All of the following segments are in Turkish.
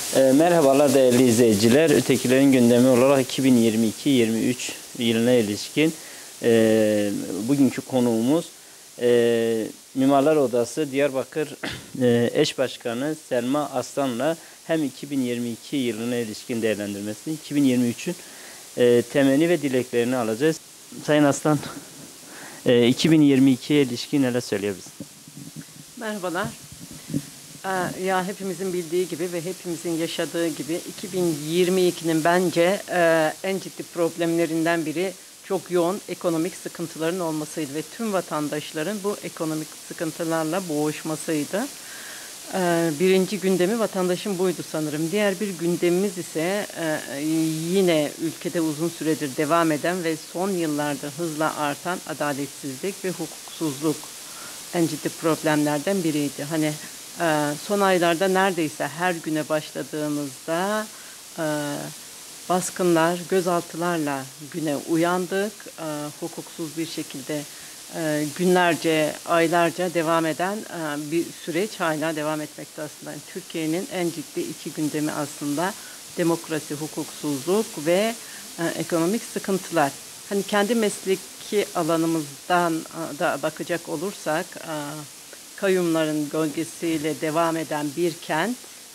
Merhabalar değerli izleyiciler. Ötekilerin gündemi olarak 2022-23 yılına ilişkin bugünkü konuğumuz Mimarlar Odası Diyarbakır Eş Başkanı Selma Aslan'la hem 2022 yılına ilişkin değerlendirmesini, 2023'ün temenni ve dileklerini alacağız. Sayın Aslan, 2022'ye ilişkin neler söyleyebiliriz? Merhabalar. Ya hepimizin bildiği gibi ve hepimizin yaşadığı gibi 2022'nin bence en ciddi problemlerinden biri çok yoğun ekonomik sıkıntıların olmasıydı ve tüm vatandaşların bu ekonomik sıkıntılarla boğuşmasıydı. Birinci gündemi vatandaşın buydu sanırım. Diğer bir gündemimiz ise yine ülkede uzun süredir devam eden ve son yıllarda hızla artan adaletsizlik ve hukuksuzluk en ciddi problemlerden biriydi. Hani son aylarda neredeyse her güne başladığımızda baskınlar, gözaltılarla güne uyandık. Hukuksuz bir şekilde günlerce, aylarca devam eden bir süreç hala devam etmekte aslında. Yani Türkiye'nin en ciddi iki gündemi aslında demokrasi, hukuksuzluk ve ekonomik sıkıntılar. Hani kendi mesleki alanımızdan da bakacak olursak, kayyumların gölgesiyle devam eden bir kent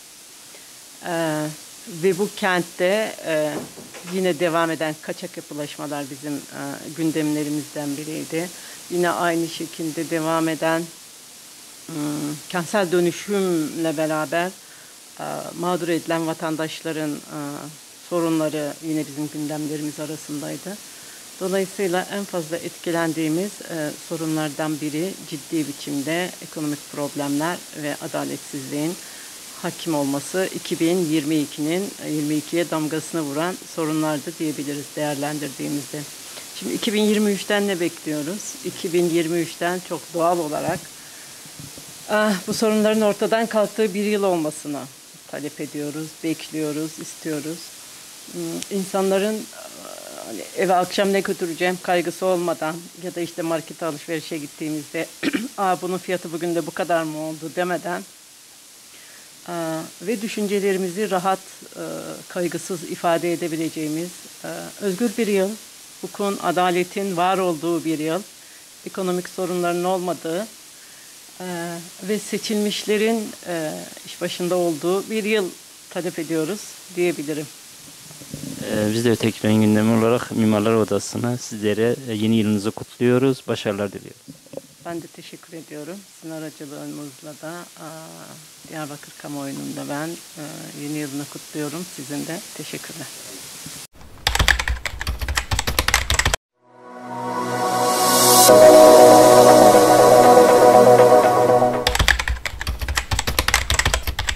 ve bu kentte yine devam eden kaçak yapılaşmalar bizim gündemlerimizden biriydi. Yine aynı şekilde devam eden kentsel dönüşümle beraber mağdur edilen vatandaşların sorunları yine bizim gündemlerimiz arasındaydı. Dolayısıyla en fazla etkilendiğimiz sorunlardan biri ciddi biçimde ekonomik problemler ve adaletsizliğin hakim olması 2022'nin 22'ye damgasını vuran sorunlardı diyebiliriz değerlendirdiğimizde. Şimdi 2023'ten ne bekliyoruz? 2023'ten çok doğal olarak bu sorunların ortadan kalktığı bir yıl olmasını talep ediyoruz, bekliyoruz, istiyoruz. İnsanların hani eve akşam ne götüreceğim kaygısı olmadan ya da işte markete alışverişe gittiğimizde bunun fiyatı bugün de bu kadar mı oldu demeden ve düşüncelerimizi rahat, kaygısız ifade edebileceğimiz özgür bir yıl, hukukun, adaletin var olduğu bir yıl, ekonomik sorunların olmadığı ve seçilmişlerin iş başında olduğu bir yıl talep ediyoruz diyebilirim. Biz de Ötekilerin gündemi olarak Mimarlar Odası'na sizlere yeni yılınızı kutluyoruz. Başarılar diliyoruz. Ben de teşekkür ediyorum. Sizin aracılığınızla da Diyarbakır kamuoyunun da ben yeni yılını kutluyorum. Sizin de teşekkürler.